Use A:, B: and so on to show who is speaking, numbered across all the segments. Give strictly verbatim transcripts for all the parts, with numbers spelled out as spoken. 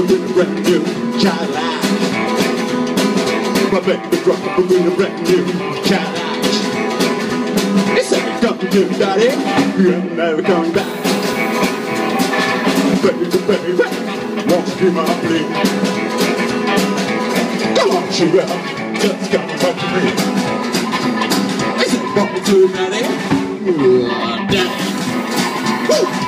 A: with a brand new Cadillac. My baby driver with a brand new Cadillac. He said, come to you, daddy, you're never coming back. Baby, baby, won't you hear my plea? Come on, sugar, just come home to me. He said, want me to, daddy? Oh, daddy. Woo!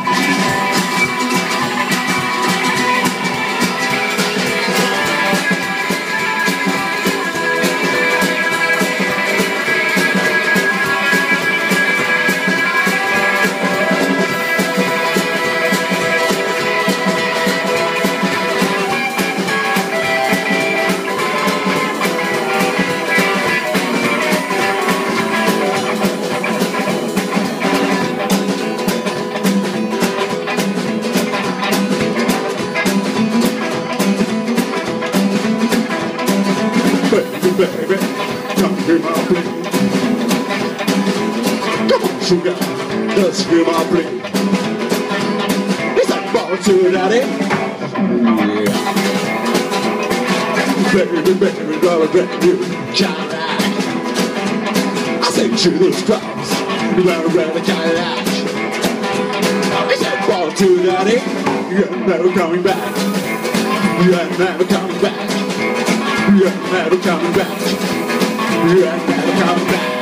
A: Baby, come hear my plea. Come on, sugar, just hear my plea. Is that ball to daddy? Yeah. Baby, baby, drive a brand new Cadillac. I say Jesus Christ, you got a brand Cadillac. Is that ball to daddy? You're never coming back. You're never coming back. You're never coming back. You're never coming back.